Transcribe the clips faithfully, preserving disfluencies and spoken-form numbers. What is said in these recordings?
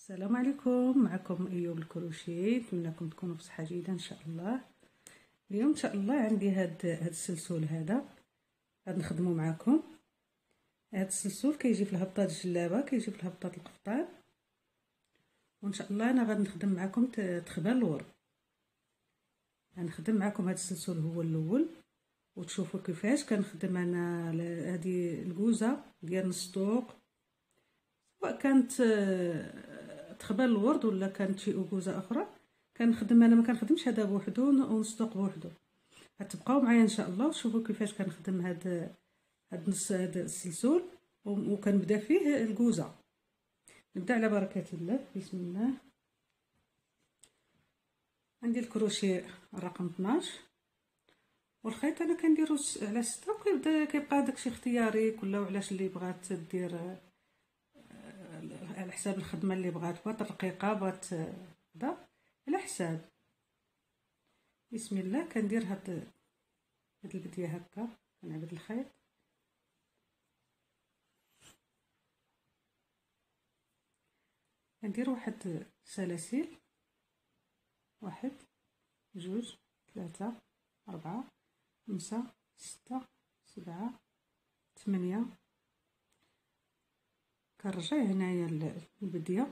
السلام عليكم، معكم ايوب الكروشيه. نتمنىكم تكونوا بصحه جيده ان شاء الله. اليوم ان شاء الله عندي هاد هاد السلسول هذا غادي نخدمو معكم. هاد السلسول كيجي في الهبطات الجلابه، كيجي في الهبطات القفطان، وان شاء الله انا غادي نخدم معكم تخبان الورد. غنخدم معكم هاد السلسول هو الاول وتشوفوا كيفاش كنخدم انا هذه الكوزه ديال نص طوق، سواء كانت تخبان الورد ولا كانت شي كوزه اخرى. كنخدم انا ما كنخدمش هذا بوحدو ونصدق بوحدو. غتبقاو معايا ان شاء الله وشوفوا كيفاش كنخدم هذا هاد نص هذا السلسول، وكنبدا فيه الكوزه. نبدا على بركه الله. بسم الله. عندي الكروشيه رقم اثناش والخيط انا كنديرو على ستة، وكيبدا كيبقى داكشي اختياري ولا علاش اللي بغات دير على حساب الخدمه اللي بغات، بغات رقيقه بغات هذا على حساب. بسم الله. كندير هاد هاد البديه هكا، كنعبد الخيط كندير واحد سلاسل، واحد جوج ثلاثة أربعة خمسة ستة سبعة ثمانية. كنرجع هنايا البديه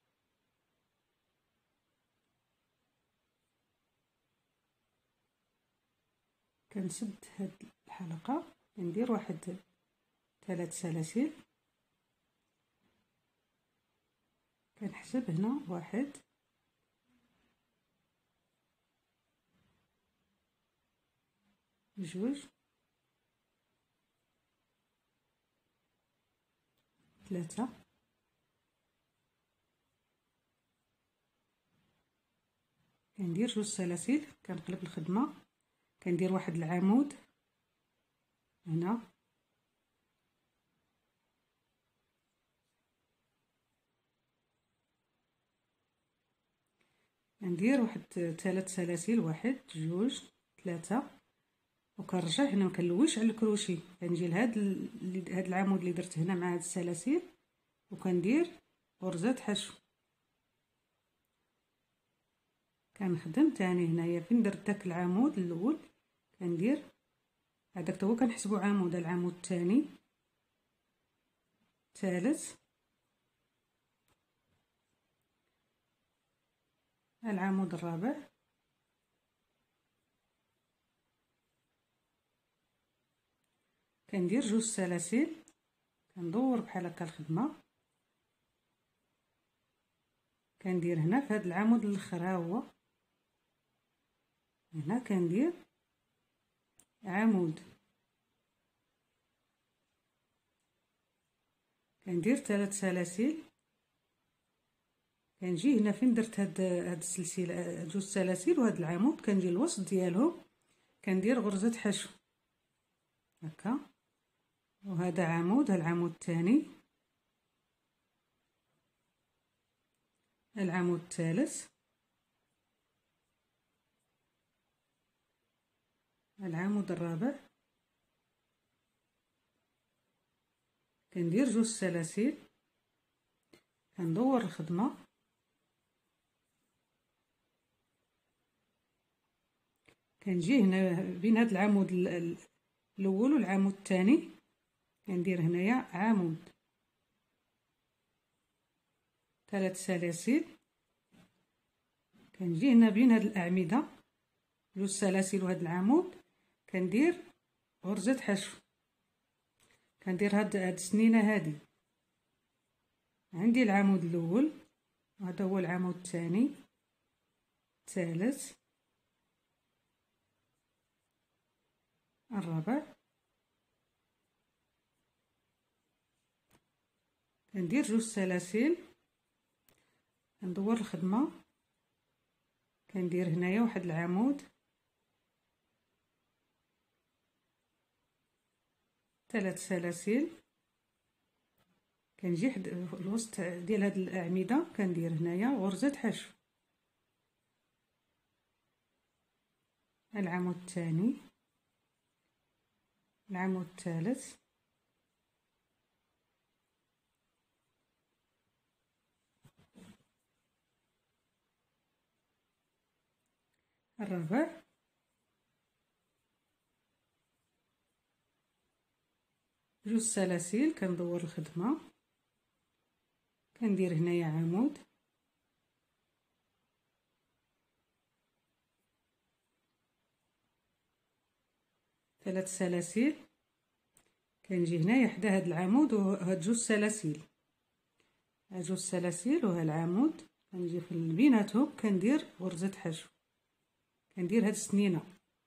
كنسد هاد الحلقه، كندير واحد ثلاث سلاسل، كنحسب هنا واحد جوج ثلاثة كندير جوج سلاسل، كنقلب الخدمه، كندير واحد العمود هنا، ندير واحد ثلاث سلاسل، واحد جوج ثلاثة، وكنرجع هنا مكنلويش على الكروشي، كنجي لهاد هاد العمود اللي درت هنا مع هاد السلاسل وكندير غرزه حشو. كنخدم ثاني هنايا فين درت داك العمود الاول، كندير هذاك هو كنحسبو عمود، العمود الثاني الثالث العمود الرابع كندير جوج سلاسل، كندور بحال هكا الخدمه، كندير هنا في هذا العمود الاخر، ها هو هنا كندير عمود، كندير ثلاث سلاسل، كنجي هنا فين درت هاد هاد السلسله جوج سلاسل وهاد العمود، كنجي الوسط ديالهم كندير غرزه حشو هكا، وهذا عمود، العمود الثاني العمود الثالث العمود الرابع، كندير جوج سلاسل، كندور الخدمه، كنجي هنا بين هذا العمود الاول والعمود الثاني، كندير هنايا عمود ثلاث سلاسل، كنجي هنا بين هاد الاعمده جوج سلاسل وهاد العمود، كندير غرزه حشو، كندير هاد هاد السنينه هادي، عندي العمود الاول وهذا هو العمود الثاني الثالث الرابع، كندير جوج سلاسل، كندور الخدمه، كندير هنايا واحد العمود ثلاث سلاسل، كنجي حد الوسط ديال هاد الاعمده، كندير هنايا غرزه حشو، العمود الثاني العمود الثالث الرابع، جوج سلاسل كندور الخدمه، كندير هنايا عمود، ثلاث سلاسل، كنجي هنايا حدا هاد العمود وهاد جوج سلاسل، ها جوج سلاسل وها العمود، كنجي في بيناتهم كندير غرزه حشو، كندير هاد السنينه،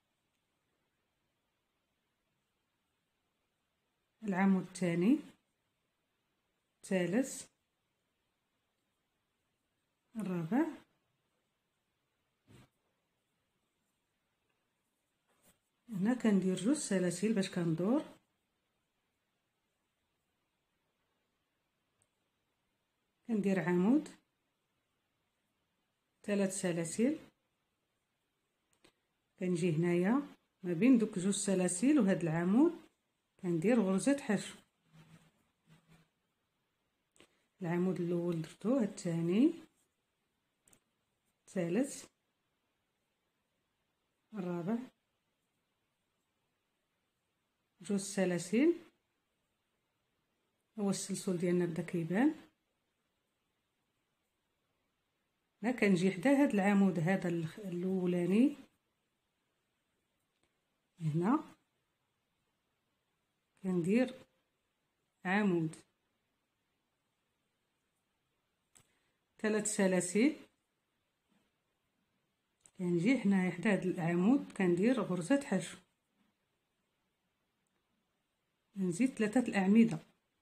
العمود الثاني، الثالث، الرابع، هنا كندير جوج سلاسل باش كندور، كندير عمود، ثلاث سلاسل، كنجي هنايا ما بين دوك جوج سلاسل وهاد العمود كندير غرزه حشو، العمود الاول درتو، الثاني، الثالث، الرابع، جوج سلاسل، هو السلسل ديالنا بدا كيبان، هنا كنجي حدا هاد العمود هذا الاولاني، هنا كندير عمود، ثلاث سلاسل، كنجي هنايا حدا هاد العمود كندير غرزه حشو، نزيد ثلاثه الاعمده،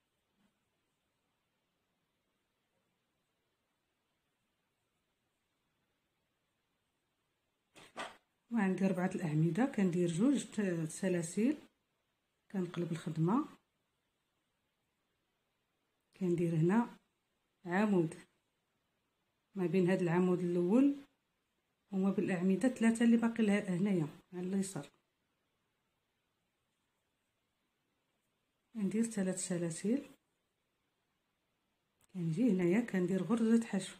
وعندي ربعه الاعمده، كندير جوج سلاسل، كنقلب الخدمه، كندير هنا عمود ما بين هاد العمود الاول وما بين الاعمده ثلاثه اللي باقي هنايا على اليسار، ندير ثلاث سلاسل، كنجي هنايا كندير غرزه حشو،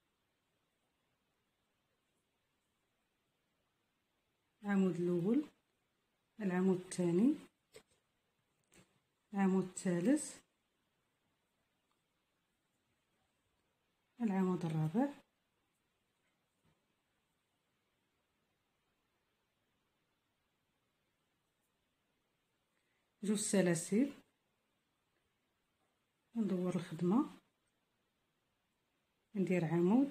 العمود الاول، العمود الثاني، العمود الثالث، العمود الرابع، جوج سلاسل، ندور الخدمه، ندير عمود،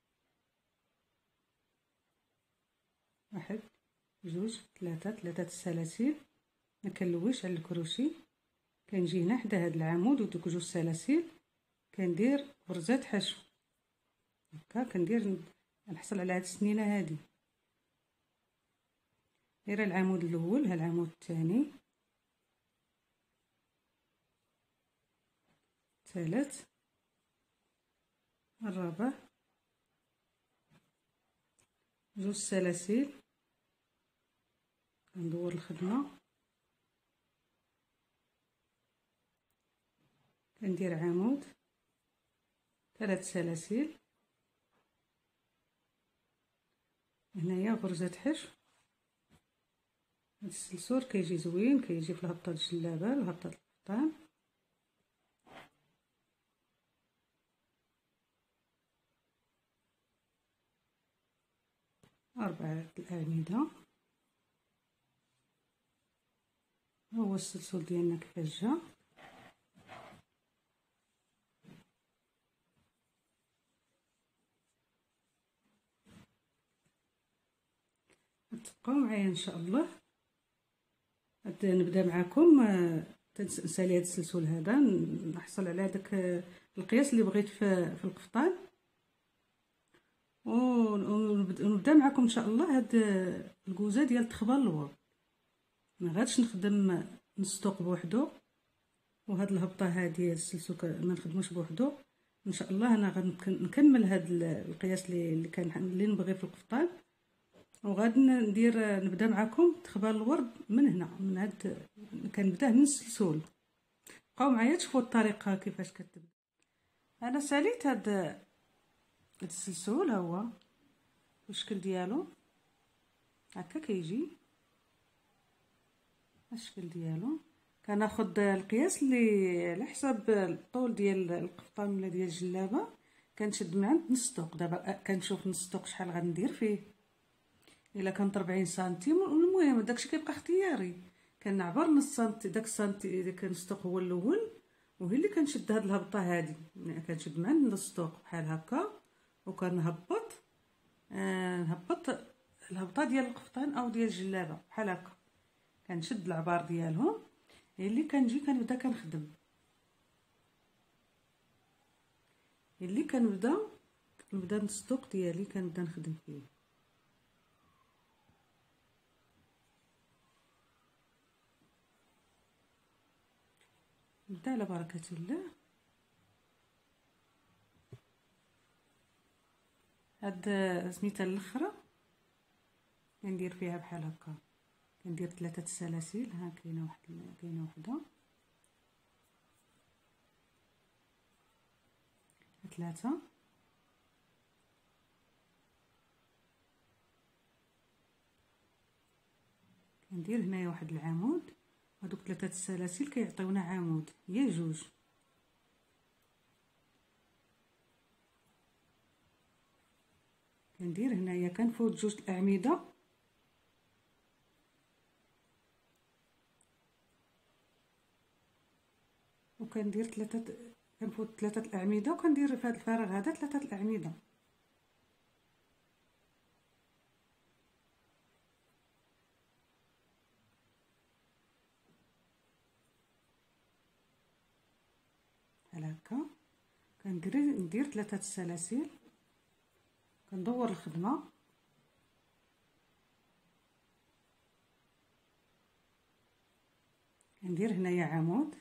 واحد، جوج، ثلاثه، ثلاثه السلاسل، ما كنلويش على الكروشي، كنجي هنا حدا هاد العمود ودوك جوج سلاسل كندير غرزه حشو، هكا كندير نحصل على هاد السنينه هادي، دايره العمود الاول، ها العمود الثاني، الثالث، الرابع، جوج سلاسل، كندور الخدمه، كندير عمود، ثلاث سلاسل، هنايا غرزه حشو، هاد السلسول كيجي زوين، كيجي في الهبطه د الجلابه الهبطه د القفطان، أربعة الأعمدة، هو السلسول ديالنا كيفاش جا، تبقاو معايا ان شاء الله. نبدا معكم تنسالي هذا السلسول هذا، نحصل على هذاك القياس اللي بغيت في في القفطان، ونبدا معكم ان شاء الله هاد الكوزه ديال التخبال الورد. ما غاديش نخدم نسطوق بوحدو، وهاد الهبطه هذه السلسول ما نخدموش بوحدو ان شاء الله. انا غنكمل هاد القياس اللي كان اللي نبغي في القفطان، وغادي ندير نبدا معكم تخبال الورد من هنا، من هاد كنبداه من السلسول. بقاو معايا تشوفوا الطريقه كيفاش كتبدا. انا ساليت هاد السلسول، ها هو الشكل ديالو، هكا كيجي الشكل ديالو. كناخد القياس اللي على حساب الطول ديال القفطان ولا ديال الجلابه، كنشد من عند نص طوق. دابا كنشوف نص طوق شحال غندير فيه. الا كانت ربعين سنتيم، المهم داكشي كيبقى اختياري، كنعبر نص سنتي. داك السنتي اذا كان نص طوق هو الاول، وهي اللي كنشد هاد الهبطه هادي، كنشد من عند نص طوق بحال هكا وكنهبط. آه نهبط الهبطه ديال القفطان او ديال الجلابه بحال هكا، كنشد العبار ديالهم. هي اللي كنجي كنبدا كنخدم، هي اللي كنبدا كنبدا نص طوق ديالي كنبدا نخدم فيه. نبدا على بركه الله. هاد سميتها الاخرى كندير فيها بحال هكا، كندير ثلاثه السلاسل. ها كاينه واحد كاينه وحده، ثلاثه، كندير هنايا واحد العمود. هادوك ثلاثه السلاسل كيعطيونا عمود، هي جوج. كندير هنايا كنفوت جوج الاعمده، وكندير ثلاثه، كنفوت ثلاثه الاعمده، وكندير في هذا الفراغ هذا ثلاثه الاعمده. بحال هكا كندير ندير ثلاثه السلاسل، كندور الخدمه، كندير هنايا عمود،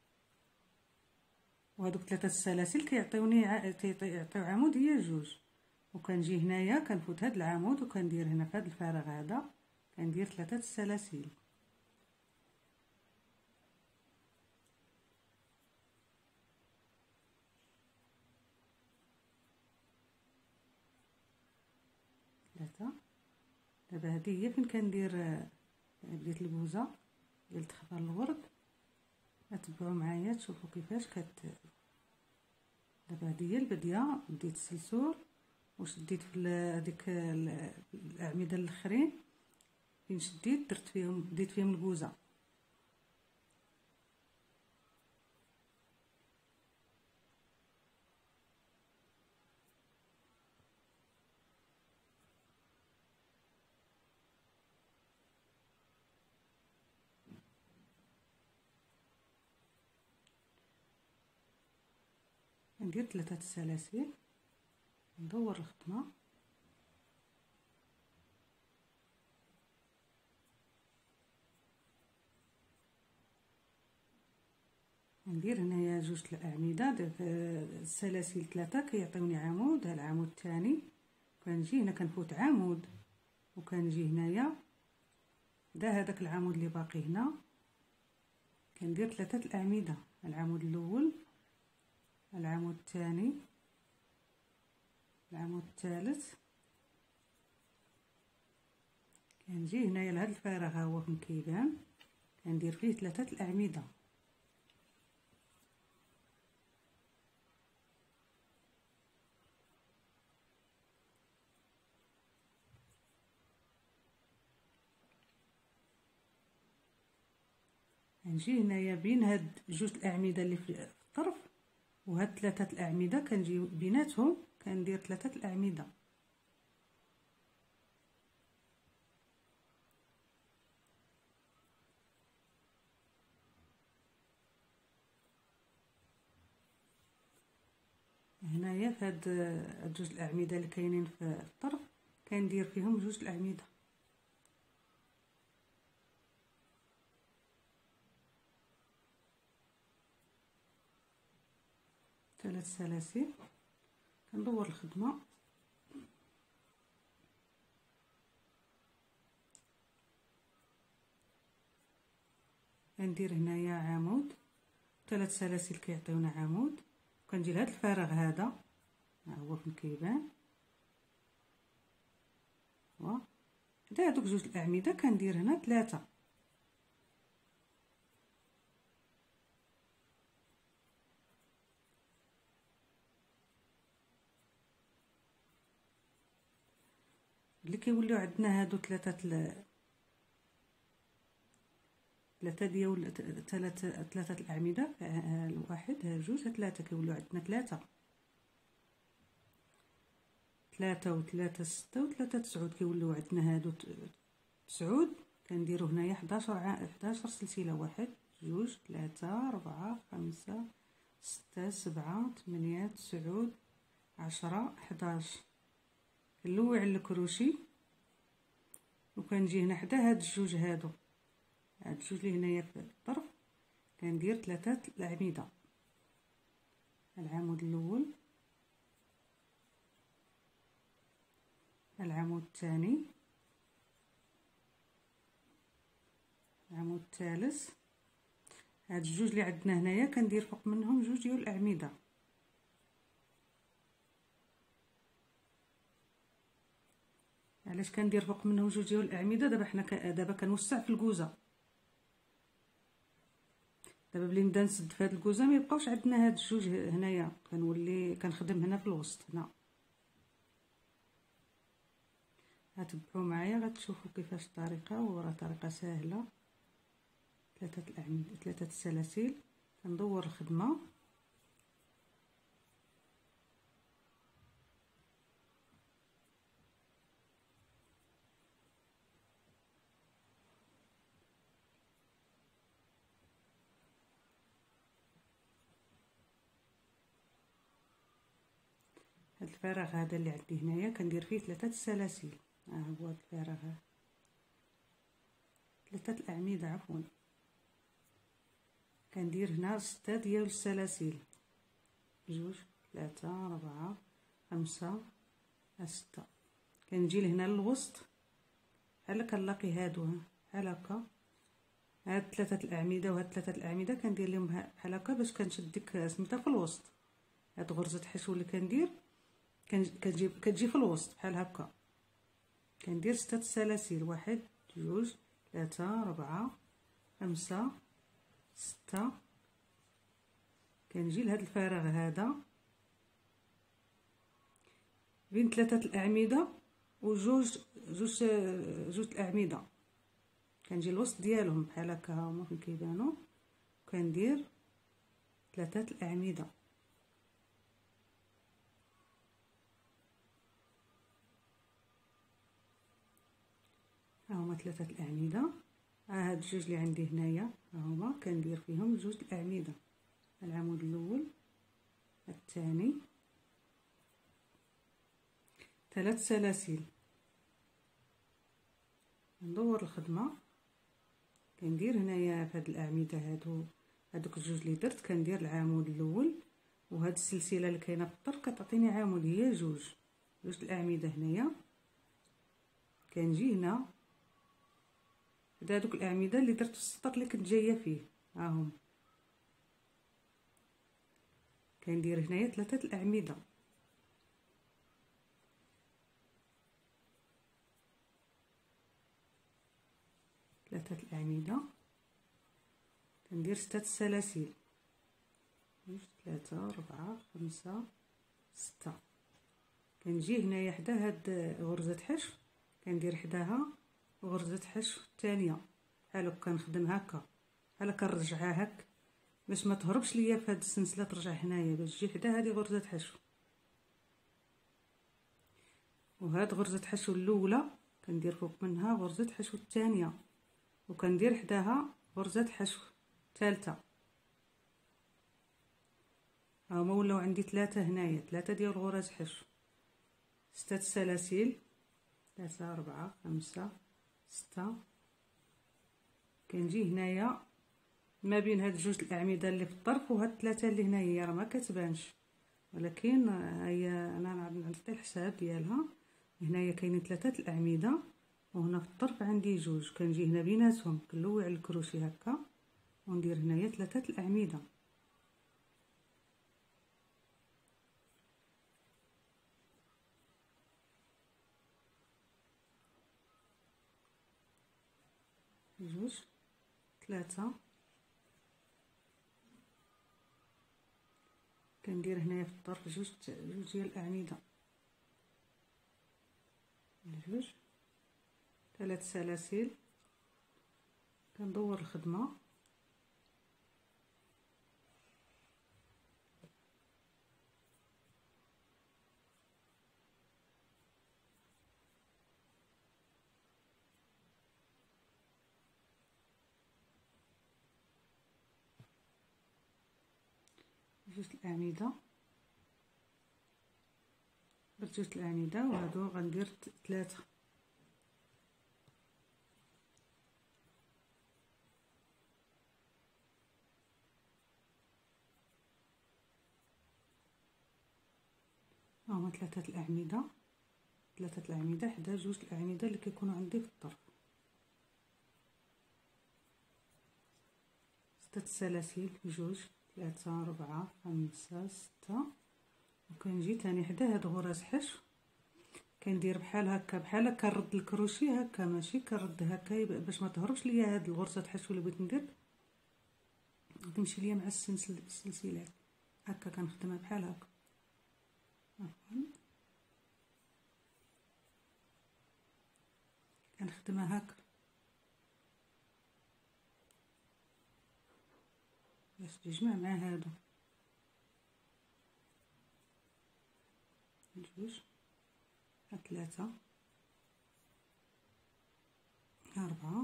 وهذوك ثلاثه السلاسل كيعطيوني يعطيو عمود، هي جوج. وكنجي هنايا كنفوت هذا العمود، وكندير هنا في هذا الفراغ هذا كندير ثلاثه السلاسل. ثلاثه. دابا هذه هي فين كندير بديت البوزه ديال تخبر الورد. تبعوا معايا تشوفوا كيفاش كت. دابا هذه هي البديه، بديت السلسول وشديت في هذيك الاعمده الاخرين، فين شديت درت فيهم بديت فيهم البوزه. ندير ثلاثه السلاسل، ندور الخدمه، ندير هنايا جوج الاعمده. السلاسل ثلاثه كيعطيوني عمود، ها العمود الثاني. كنجي هنا كنفوت عمود، وكنجي هنايا دا هذاك العمود اللي باقي هنا، كندير ثلاثه الاعمده. العمود الاول، العمود الثاني، العمود الثالث. كنجي هنايا لهاد الفراغ ها هو فين كيبان، كندير فيه ثلاثه الاعمده. كنجي هنايا بين هاد جوج الاعمده اللي في الطرف وهاد ثلاثه الاعمده، كنجي بيناتهم كندير ثلاثه الاعمده. هنايا في هاد جوج الاعمده اللي كاينين في الطرف كندير فيهم جوج الاعمده. ثلاث سلاسل، كندور الخدمه، كندير هنايا عمود، ثلاث سلاسل كيعطيونا عمود. كنجي لهاد الفراغ هذا ها هو فين كيبان، ها حدا هادوك جوج الاعمده كندير هنا ثلاثة. اللي كيوليو عندنا هادو ثلاثه ثلاثه ديال ثلاثه ثلاثه الاعمده، الواحد ها جوج ها ثلاثه كيوليو عندنا ثلاثه ثلاثة وثلاثة ستة وثلاثة تسعود، كيوليو عندنا هادو تسعود. كنديرو هنايا حداش حداش سلسله، واحد جوج ثلاثة أربعة خمسة ستة سبعة ثمانية تسعود عشرة حداش. كنلوع الكروشي وكنجي هنا حدا هاد الجوج هادو، هاد الجوج اللي هنايا في الطرف كندير ثلاثه الاعمده، العمود الاول العمود الثاني العمود الثالث. هاد الجوج اللي عندنا هنايا كندير فوق منهم جوج ديال الاعمده. علاش كندير فوق منهم جوج ديال الاعمده؟ دابا حنا ك... دابا كنوسع في الكوزه، دابا بلي نبدا نسد في هاد الكوزه ما يبقاوش عندنا هاد الجوج هنايا، كنولي كنخدم هنا في الوسط هنا. هتبعوا معايا غتشوفوا كيفاش الطريقه، وراه طريقه سهله. ثلاثه الاعمده ثلاثه السلاسل، كندور الخدمه هاد الفراغ هذا اللي عندي هنايا كندير فيه ثلاثه السلاسل. ها هو هاد الفراغ، ثلاثه الاعمده عفوا، كندير هنا ستة ديال السلاسل، جوج ثلاثة أربعة خمسة ستة. كنجي لهنا للوسط بحال كنلاقي هادو بحال هكا، هاد ثلاثه الاعمده وهاد ثلاثه الاعمده كندير لهم بحال هكا باش كنشد ديك سميتها في الوسط. هاد غرزه حشو اللي كندير كتجي كتجي في الوسط بحال هكا. كندير ستة السلاسل، واحد جوج ثلاثة أربعة خمسة ستة. كنجي لهاد الفراغ هذا بين ثلاثة الأعمدة وجوج جوج جوج الأعمدة، كنجي الوسط ديالهم بحال هكا هما فين كيبانوا، كندير ثلاثة الأعمدة. ها هما ثلاثة الأعمدة. ها هاد الجوج اللي عندي هنايا ها هما كندير فيهم جوج الأعمدة، العمود الأول الثاني، ثلاث سلاسل. ندور الخدمه، كندير هنايا في هاد الاعمده هادو هادوك الجوج اللي درت كندير العمود الاول، وهاد السلسله اللي كاينه في الطرف كتعطيني عمود، هي جوج جوج الاعمده هنايا. كنجي هنا هاد هادوك الاعمده اللي درت في السطر اللي كنت جايه فيه، ها هم كندير هنايا ثلاثه الاعمده، ثلاثه الاعمده. كندير ستة السلاسل، جوج ثلاثة أربعة خمسة ستة. كنجي هنايا حدا هاد غرزة حشو كندير حداها غرزة حشو الثانية، بحال هكا كنخدم هكا بحال كنرجعها هك باش ما تهربش ليا في هاد السلسلة، ترجع هنايا باش تجي حدا هادي غرزة حشو. وهاد غرزة حشو الأولى كندير فوق منها غرزة حشو الثانية، وكندير حداها غرزة حشو ثالثة. هما ولاو عندي ثلاثة هنايا، ثلاثة ديال غرز حشو، ستة سلاسل، ثلاثة أربعة خمسة ستة. كنجي هنايا ما بين هاد جوج الأعمدة اللي في الطرف وهاد ثلاثة اللي هنايا راه ما كتبانش، ولكن هي انا نعطي الحساب ديالها. هنايا كاينين ثلاثة الأعمدة وهنا في الطرف عندي جوج، كنجي هنا بيناتهم كنلوع الكروشي هكا وندير هنايا ثلاثة الأعمدة. ثلاثة. كندير هنايا في الطرف جوج جوج ديال الاعمده، جوج ثلاث سلاسل، كندور الخدمه جوج الاعمده، درت جوج الاعمده وهادو غندير ثلاثه. ها هما ثلاثه الاعمده، ثلاثه الاعمده حدا جوج الاعمده اللي كيكونوا عندي في الطرف. ستة السلاسل، جوج ثلاثة أربعة خمسة ستة، وكنجي تاني حدا هاد غراز حشو كندير بحال هكا بحال كنرد الكروشي هكا، ماشي كنرد هكا باش ما تهربش ليا هاد الغرزه حشو اللي بغيت ندير تمشي ليا مع السلسل السلسلات هكا، كنخدمها بحال هكا. عفوا كنخدمها هكا باش تجمع مع هادو، جوج ثلاثة أربعة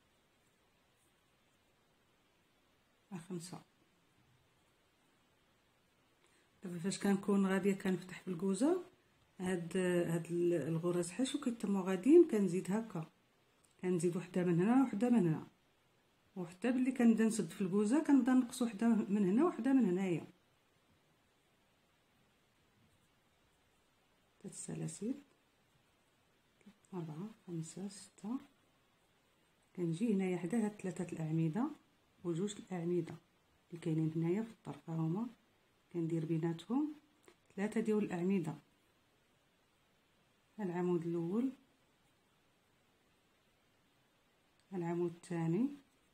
خمسة. دابا فاش كنكون غاديه كنفتح بالكوزه هاد هاد الغراز حشو كيتموا غاديين، كنزيد هكا، كنزيد وحده من هنا وحده من هنا، وحتى باللي كنبدا نسد في الكوزه كنبدا نقص وحده من هنا وحده من هنايا. ثلاث سلاسل، أربعة خمسة ستة، كنجي هنايا حدا هاد ثلاثه الاعمده وجوج الاعمده اللي كاينين هنايا في الطرف، هما كندير بيناتهم ثلاثه ديال الاعمده، العمود الاول، العمود الثاني،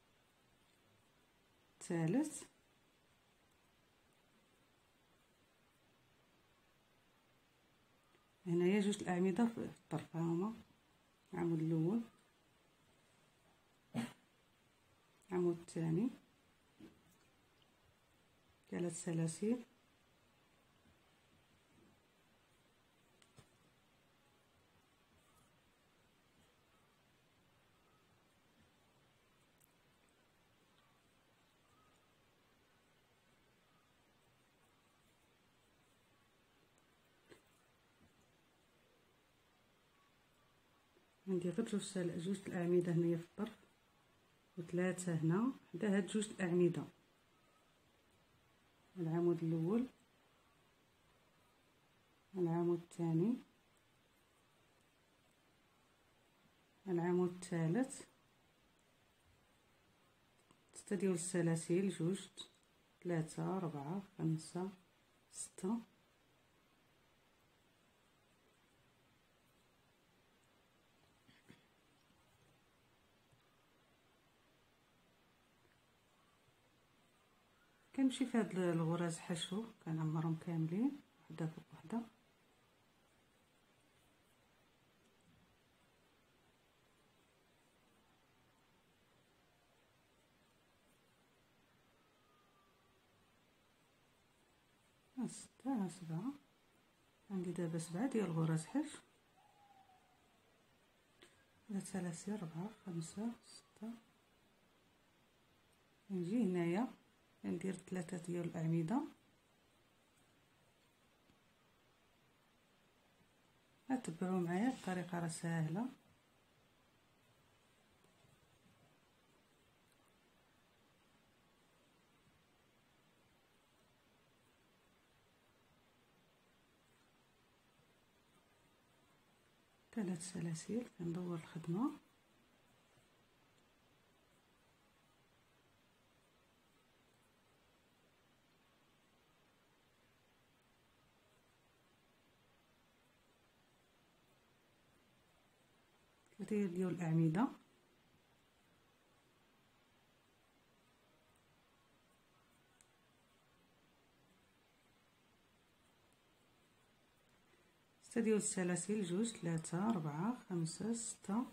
الثالث، هنايا جوج الاعمده في الطرف، هما العمود الاول، العمود الثاني، ثلاث سلاسل، عندي غير جوج سل... جوج الاعمده هنايا في الطرف وثلاثه هنا حدا هاد جوج الاعمده، العمود الاول، العمود الثاني، العمود الثالث، ستة ديال السلاسل، جوج ثلاثة أربعة خمسة ستة، كنمشي في هاد الغراز حشو كنعمرهم كاملين وحده فوق وحده. ها ستة، ها سبعة، عندي دابا سبعة ديال الغراز حشو، ثلاث سلاسل أربعة خمسة ستة، نجي هنايا ندير ثلاثة ديال الأعمدة، تبعوا معايا الطريقة راه ساهلة. ثلاث سلاسل كندور الخدمة، ثلاثة ديال الأعمدة، ستة ديال السلاسل، جوج ثلاثة أربعة خمسة ستة.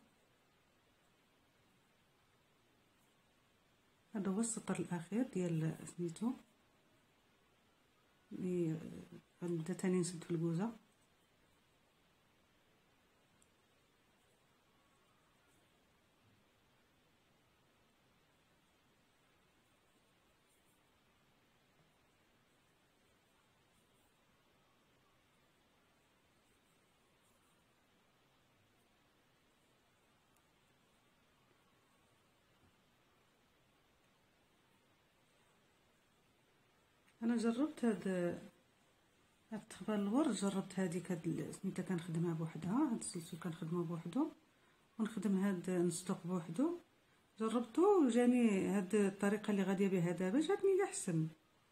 هذا هو السطر الأخير ديال سميتو اللي غنبدا تاني نسد في الكوزة. انا جربت هاد هاد التخبار الورد، جربت هذيك هاد سميتها كنخدمها بوحدها، هاد السلسل كنخدمه بوحدو ونخدم هاد نستوق بوحدو. جربته وجاني هاد الطريقه اللي غاديه بها دابا جاتني احسن.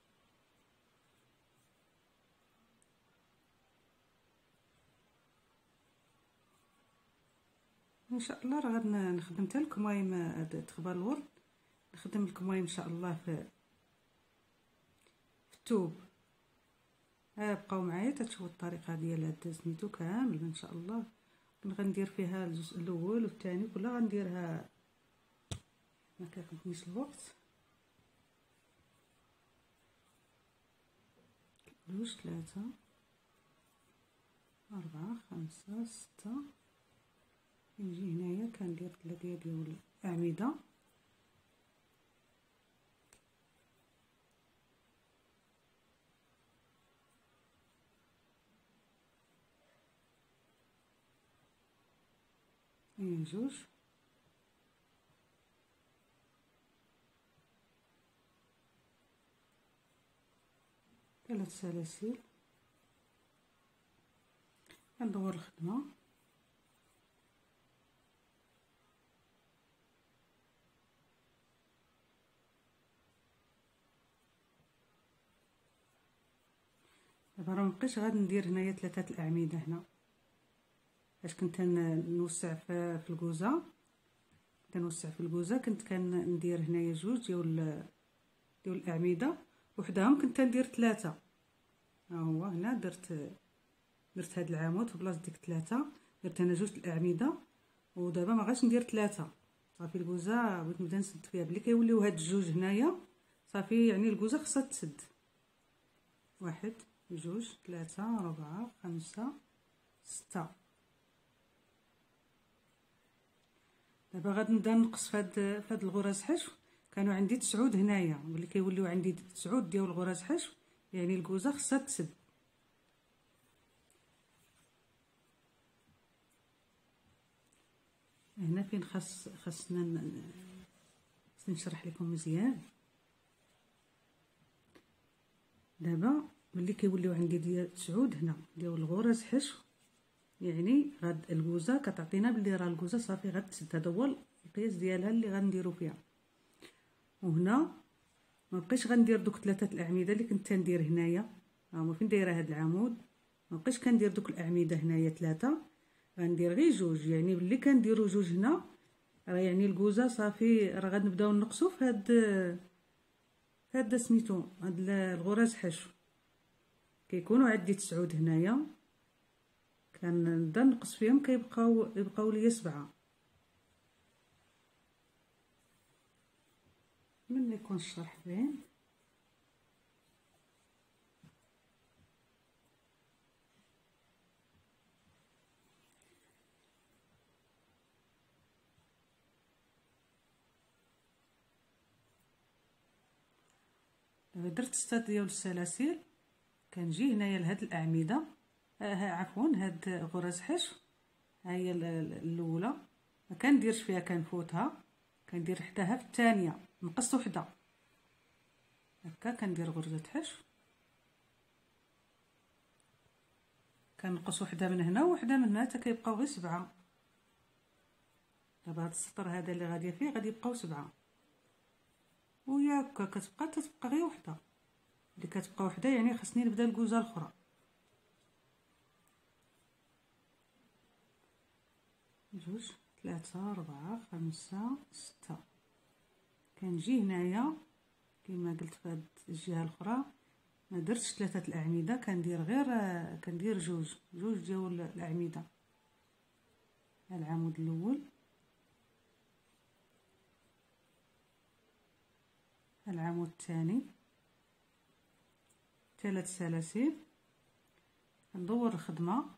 ان شاء الله راه غادي نخدم حتى الكمايم هاد تخبار الورد، نخدم الكمايم ان شاء الله في في الثوب. ها بقاو معايا تتشوفوا الطريقه ديال هاد سميتو كامل ان شاء الله. غندير فيها الجزء الاول والثاني كلها غنديرها، ما كيخدمنيش الوقت. جوج ثلاثة أربعة خمسة ستة. نجي هنايا كندير ثلاثة ديال الأعمدة، هي جوج ثلاث سلاسل. كندور الخدمة، دابا راه مبقيتش غادي ندير هنايا ثلاثه الاعمده هنا، فاش كنت نوسع في في الكوزه كنت نوسع في الكوزه كنت كندير هنايا جوج ديال ديال الاعمده، وحداهم كنت ندير ثلاثه. ها هو هنا درت درت هاد العمود في بلاصه ديك ثلاثه، درت انا جوج الاعمده، ودابا ما غاش ندير ثلاثه. صافي الكوزه بغيت نبدا نسد فيها بلي كيوليو هاد الجوج هنايا صافي، يعني الكوزه خصها تسد. واحد جوج ثلاثة أربعة خمسة ستة. دابا غادي نبدا نقص فهاد فهاد الغرز حشو. كانوا عندي تسعود هنايا، ملي كيوليو عندي تسعود ديال الغرز حشو يعني الكوزه خصها تسد. هنا فين خاص خاصنا خاصني نشرح لكم مزيان. دابا ملي كيوليو عندي ديال تسعود هنا ديال الغرز حشو، يعني غاد الكوزه كتعطينا بلي راه الكوزه صافي غتسد. هذا هو القياس ديالها اللي غنديرو فيها. وهنا ما بقيتش غندير دوك ثلاثه الاعمده اللي كنت ندير هنايا. ها هما فين دايره هذا العمود، ما بقيتش كندير دوك الاعمده هنايا ثلاثه، غندير غير جوج. يعني ملي كنديروا جوج هنا راه يعني الكوزه صافي راه غنبداو نقصوا في هاد في هاد سميتو هاد الغرز حشو. كيكونوا عندي تسعود هنايا كنبدا نقص فيهم، كيبقاو يبقاو ليا سبعه. من يكون الشرح باين. درت ستة ديال السلاسل، كنجي هنايا لهاد الاعمده، آه عفوا هاد غرز حشو. ها هي الاولى ما كنديرش فيها، كنفوتها كندير حداها في الثانيه، نقص وحده هكا. كندير غرزه حشو، كنقص وحده من هنا وحده من هنا حتى كيبقاو غير سبعه. دابا هاد السطر هذا اللي غاديه فيه غادي يبقاو سبعه، وياك كتبقى تتبقى غير وحده. اللي كتبقى وحده يعني خصني نبدا الكوزه الاخرى. جوج ثلاثة أربعة خمسة ستة. كنجي هنايا كما قلت في هاد الجهه الاخرى ما درتش ثلاثه الاعمده، كندير غير كندير جوج جوج ديال الاعمده. العمود الاول، العمود الثاني، ثلاث سلاسل، ندور الخدمه،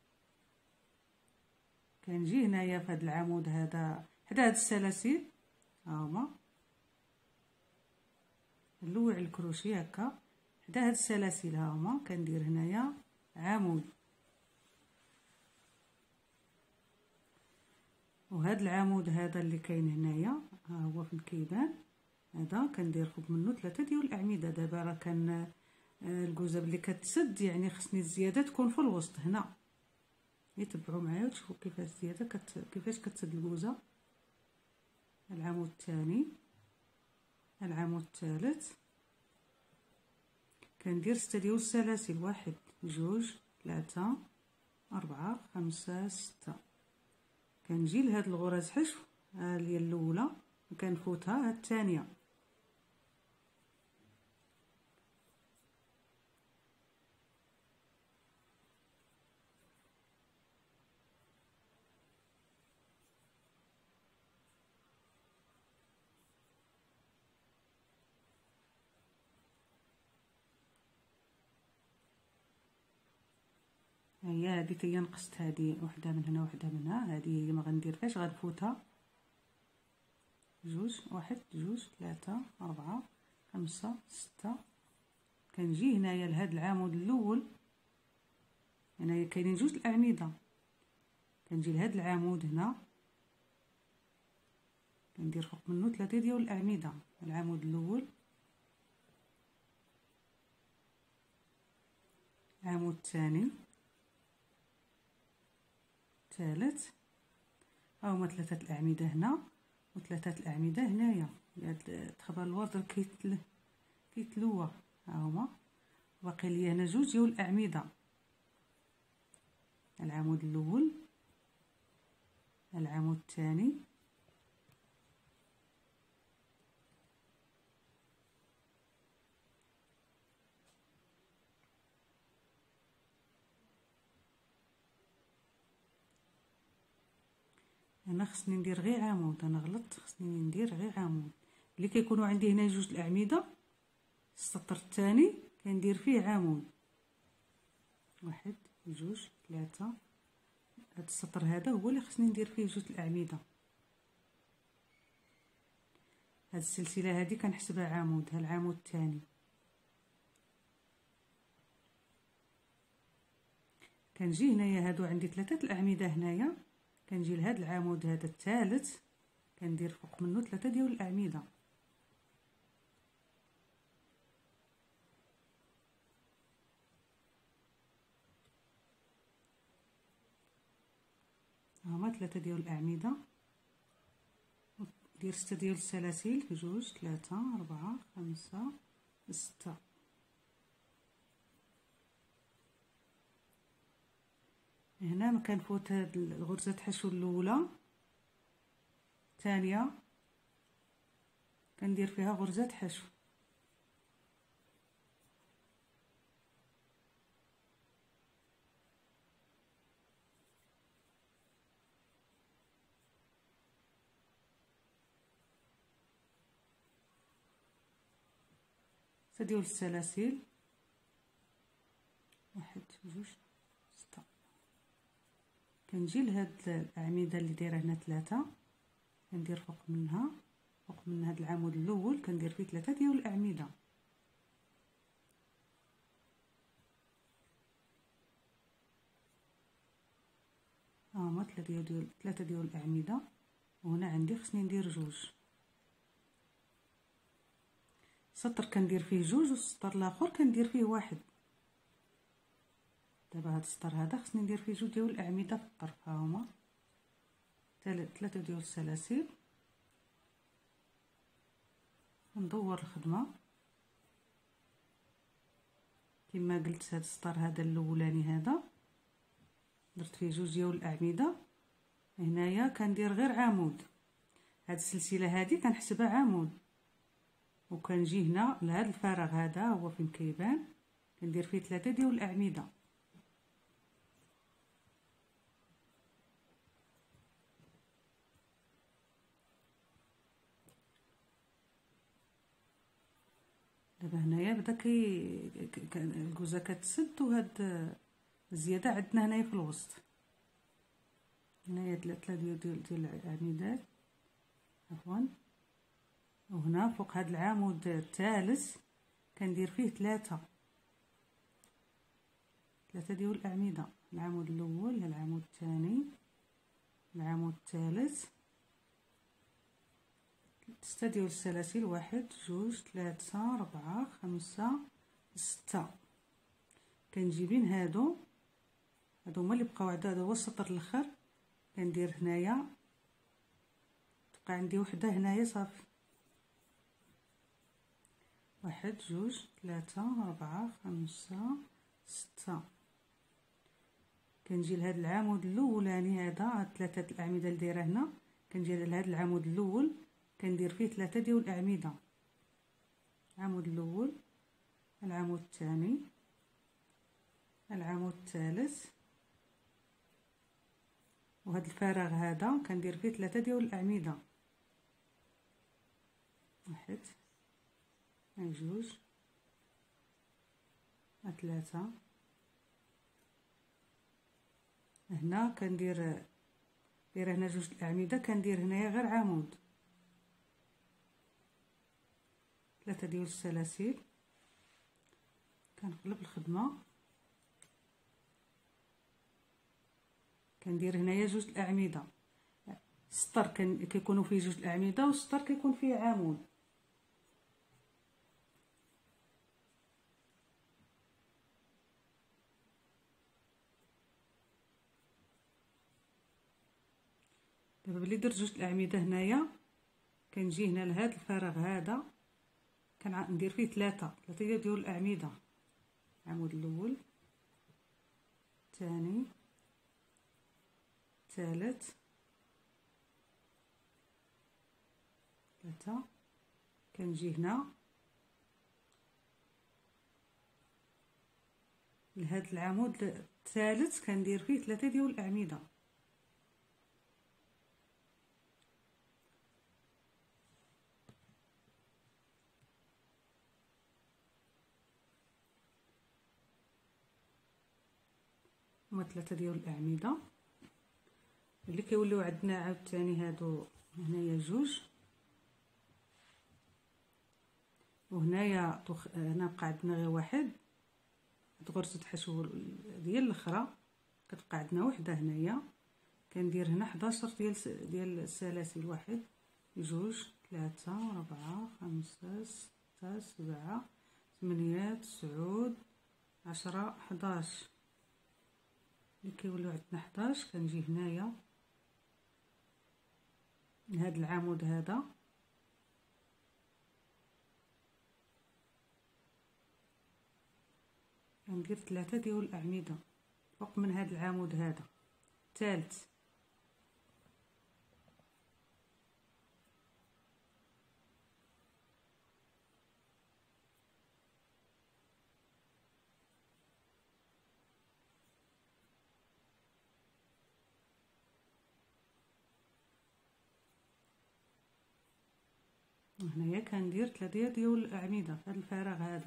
كنجي هنايا في هذا العمود هذا حدا هاد السلاسل ها هما، نلوع الكروشي هكا حدا هاد السلاسل ها هما، كندير هنايا عمود، وهذا العمود هذا اللي كاين هنايا ها هو في الكيبان هذا كندير فوق منه ثلاثه ديال الاعمده. دابا راه كان الكوزه اللي كتسد يعني خصني الزياده تكون في الوسط هنا، يتبعوا معايا وتشوفوا كيفاش الزياده كت... كيفاش كتسد الكوزه. العمود الثاني، العمود الثالث، كندير ستة ديال السلاسل، واحد جوج ثلاثة أربعة خمسة ستة، كنجي لهاد الغرز حشو ها هي الأولى وكنفوتها هاد الثانية، هي هذه هي نقصت هذه وحده من هنا وحده من هنا، هذه هي ما غنديرهاش غنفوتها جوج واحد جوج ثلاثة أربعة خمسة ستة. كنجي هنايا لهاد العمود الأول، هنايا كاينين جوج الأعمدة، كنجي لهاد العمود هنا كندير فوق منه ثلاثة ديال الأعمدة، العمود الأول، العمود الثاني، الثالث، ها هما ثلاثة الأعمدة هنا وثلاثة الأعمدة هنايا. هاد تخبر الورد كيتل كيتلوى ها هما، باقي لي هنا جوج ديال الأعمدة، العمود الأول، العمود الثاني، انا خصني ندير غير عمود، انا غلطت، خصني ندير غير عمود. اللي كيكونوا عندي هنا جوج الاعمده، السطر الثاني كندير فيه عمود، واحد جوج ثلاثة، هذا السطر هذا هو اللي خصني ندير فيه جوج الاعمده. هاد السلسله هذه كنحسبها عمود، ها العمود الثاني، كنجي هنايا هادو عندي ثلاثه الاعمده هنايا، كنجي لهاد العمود هذا الثالث كندير فوق منه ثلاثه ديال الاعمده، هما ثلاثه ديال الاعمده، ندير ستة ديال السلاسل، جوج ثلاثة أربعة خمسة ستة. هنا ما كنفوت هاد الغرزه حشو الاولى، الثانيه كندير فيها غرزه حشو، ستة ديال السلاسل، واحد جوج ستة. كنجي لهاد الاعمده اللي دايره هنا ثلاثة، كندير فوق منها فوق من هاد العمود الاول كندير فيه ثلاثه ديال الاعمده، ها هما ثلاثه ديال ثلاثه ديال الاعمده، وهنا عندي خصني ندير جوج. سطر كندير فيه جوج والسطر الاخر كندير فيه واحد. دابا هاد السطر هذا خصني ندير فيه جوج ديال الاعمده في الطرف، ها هما ثلاثه ديال السلاسل، ندور الخدمه كما قلت. هاد السطر هذا الاولاني هذا درت فيه جوج ديال الاعمده، هنايا كندير غير عمود، هاد السلسله هذه كنحسبها عمود، وكنجي هنا لهاد الفراغ هذا هو فين كيبان كندير فيه ثلاثة ديال الاعمده. دابا هنايا بدا كي الكوزه كتسد، وهاد الزياده عندنا هنايا في الوسط. هنايا ثلاثه ديال ديال ديال الاعمدات عفوا، وهنا فوق هاد العمود الثالث كندير فيه ثلاثه ثلاثه ديال الاعمده. العمود الاول، العمود الثاني، العمود الثالث، ستة ديال السلاسل، واحد جوج ثلاثة ربعة خمسة ستة. كنجي بين هادو هادو هما اللي بقاو عندها، هذا هو السطر الاخر. كندير هنايا تبقى عندي وحده هنايا صافي، واحد جوج ثلاثة ربعة خمسة ستة. كنجي لهاد العمود الاولاني هذا، هاد ثلاثه الاعمده اللي دايره هنا، كنجي لهاد العمود الاول كندير فيه ثلاثه ديال الاعمده. العمود الاول، العمود الثاني، العمود الثالث، وهذا الفراغ هذا كندير فيه ثلاثه ديال الاعمده. واحد جوج ثلاثه. هنا كندير دايره هنا جوج الاعمده، كندير هنايا غير عمود، ثلاثه ديال السلاسل، كنقلب الخدمه، كندير هنايا جوج الاعمده. السطر كيكونوا فيه جوج الاعمده، والسطر كيكون فيه عمود. دابا ملي درت جوج الاعمده هنايا، كنجي هنا لهاد الفراغ هذا كندير فيه ثلاثه ثلاثه ديال الاعمده. العمود الاول، الثاني، الثالث، ثلاثه. كنجي هنا لهاد العمود الثالث كندير فيه ثلاثه ديال الاعمده. هما ثلاثه ديال الاعمده اللي كيوليو عندنا عاوتاني هادو. هنايا جوج، وهنايا طخ... هنا بقى عندنا غير واحد. هاد غرزه الحشو ديال الاخرى كتبقى عندنا وحده هنايا. كندير هنا حداش ديال ديال السلاسل، واحد جوج ثلاثة ربعة خمسة ستة سبعة ثمانية تسعود عشرة حداش. اللي كيوليو عندنا حداش كنجي هنايا لهاد العمود هذا، كندير ثلاثه ديال الاعمده فوق من هاد العمود هذا الثالث. هنايا كندير ثلاثه ديال الاعمده في هذا الفراغ هذا.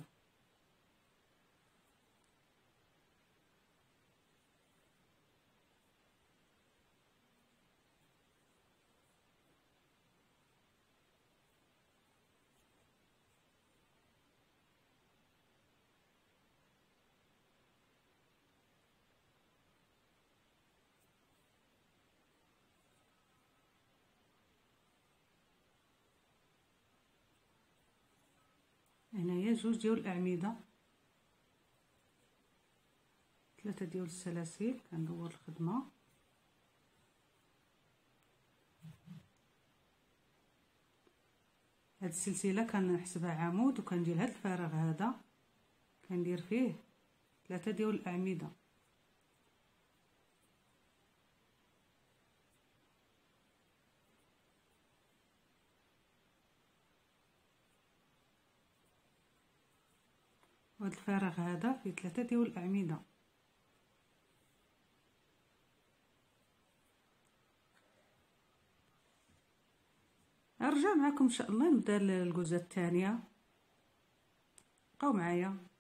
هنايا جوج ديال الاعمده، ثلاثه ديال السلاسل. كندور الخدمه، هاد السلسله كنحسبها عمود، وكندير هاد الفراغ هذا كندير فيه ثلاثه ديال الاعمده. وهذا الفراغ هذا فيه ثلاثة ديال الأعمدة. نرجع معكم ان شاء الله نبدا الجوزه الثانيه، بقاو معايا.